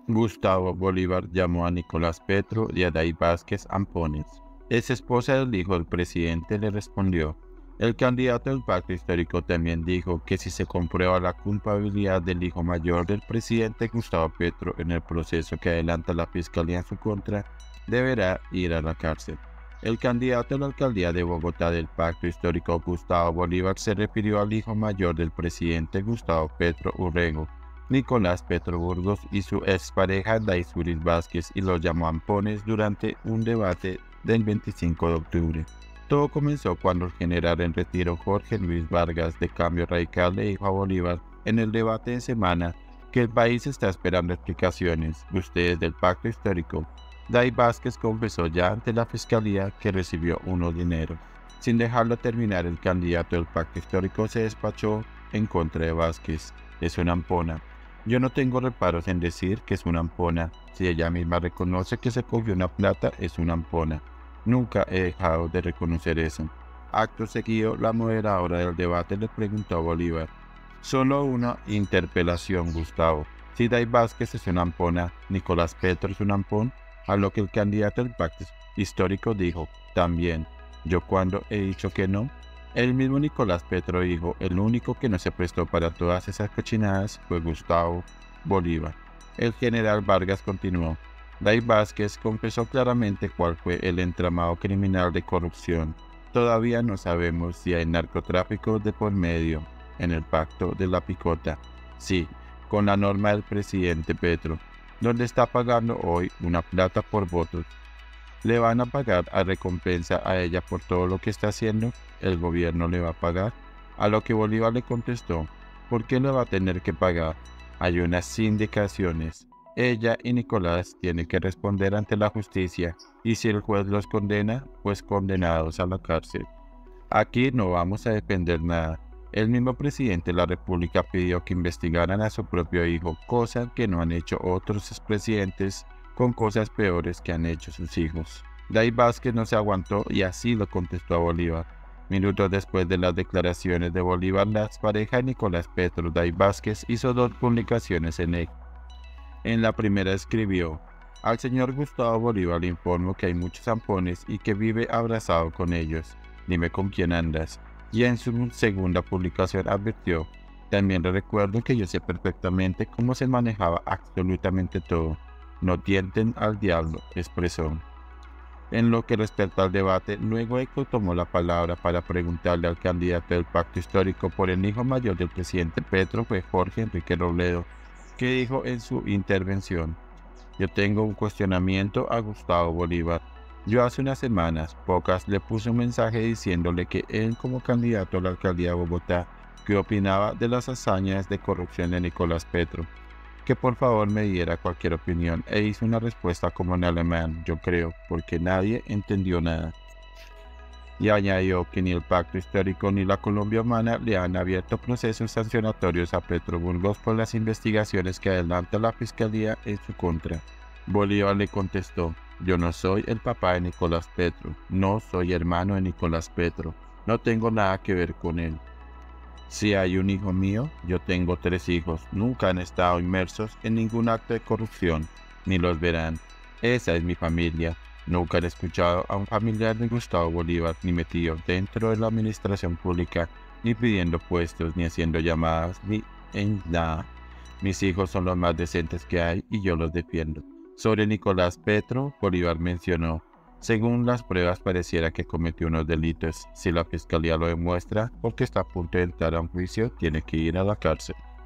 Gustavo Bolívar llamó a Nicolás Petro y a Day Vázquez ampones. Ex esposa del hijo del presidente le respondió. El candidato del pacto histórico también dijo que si se comprueba la culpabilidad del hijo mayor del presidente Gustavo Petro en el proceso que adelanta la fiscalía en su contra, deberá ir a la cárcel. El candidato a la alcaldía de Bogotá del pacto histórico Gustavo Bolívar se refirió al hijo mayor del presidente Gustavo Petro Urrego, Nicolás Petro Burgos, y su expareja Daisuris Vázquez, y los llamó ampones durante un debate del 25 de octubre. Todo comenzó cuando el general en retiro Jorge Luis Vargas de Cambio Radical le dijo a Bolívar en el debate de semana que el país está esperando explicaciones de ustedes del pacto histórico. Day Vázquez confesó ya ante la fiscalía que recibió unos dineros. Sin dejarlo terminar, el candidato del pacto histórico se despachó en contra de Vázquez. Es una ampona. Yo no tengo reparos en decir que es una ampona. Si ella misma reconoce que se cogió una plata, es una ampona. Nunca he dejado de reconocer eso. Acto seguido, la moderadora del debate le preguntó a Bolívar. Solo una interpelación, Gustavo. Si Day Vázquez es una ampona, Nicolás Petro es un ampón, a lo que el candidato del pacto histórico dijo, también. ¿Yo cuándo he dicho que no? El mismo Nicolás Petro dijo, el único que no se prestó para todas esas cochinadas fue Gustavo Bolívar. El general Vargas continuó. Day Vázquez confesó claramente cuál fue el entramado criminal de corrupción. Todavía no sabemos si hay narcotráfico de por medio en el pacto de la picota. Sí, con la norma del presidente Petro, donde está pagando hoy una plata por votos. ¿Le van a pagar a recompensa a ella por todo lo que está haciendo? ¿El gobierno le va a pagar? A lo que Bolívar le contestó, ¿por qué le va a tener que pagar? Hay unas indicaciones. Ella y Nicolás tienen que responder ante la justicia, y si el juez los condena, pues condenados a la cárcel. Aquí no vamos a defender nada. El mismo presidente de la República pidió que investigaran a su propio hijo, cosa que no han hecho otros expresidentes con cosas peores que han hecho sus hijos. Day Vázquez no se aguantó y así lo contestó a Bolívar. Minutos después de las declaraciones de Bolívar, la expareja de Nicolás Petro, Day Vázquez, hizo dos publicaciones en X. En la primera escribió, al señor Gustavo Bolívar le informo que hay muchos zampones y que vive abrazado con ellos. Dime con quién andas. Y en su segunda publicación advirtió, también le recuerdo que yo sé perfectamente cómo se manejaba absolutamente todo. No tienten al diablo, expresó. En lo que respecta al debate, luego Eco tomó la palabra para preguntarle al candidato del pacto histórico por el hijo mayor del presidente Petro, fue Jorge Enrique Robledo, que dijo en su intervención, yo tengo un cuestionamiento a Gustavo Bolívar. Yo hace unas semanas, pocas, le puse un mensaje diciéndole que él como candidato a la alcaldía de Bogotá, que opinaba de las hazañas de corrupción de Nicolás Petro, que por favor me diera cualquier opinión, e hizo una respuesta como en alemán, yo creo, porque nadie entendió nada. Y añadió que ni el pacto histórico ni la Colombia Humana le han abierto procesos sancionatorios a Petro Burgos por las investigaciones que adelanta la fiscalía en su contra. Bolívar le contestó, yo no soy el papá de Nicolás Petro, no soy hermano de Nicolás Petro, no tengo nada que ver con él. Si hay un hijo mío, yo tengo 3 hijos, nunca han estado inmersos en ningún acto de corrupción, ni los verán. Esa es mi familia. Nunca he escuchado a un familiar de Gustavo Bolívar ni metido dentro de la administración pública, ni pidiendo puestos, ni haciendo llamadas, ni en nada. Mis hijos son los más decentes que hay y yo los defiendo. Sobre Nicolás Petro, Bolívar mencionó, según las pruebas pareciera que cometió unos delitos. Si la fiscalía lo demuestra, porque está a punto de entrar a un juicio, tiene que ir a la cárcel.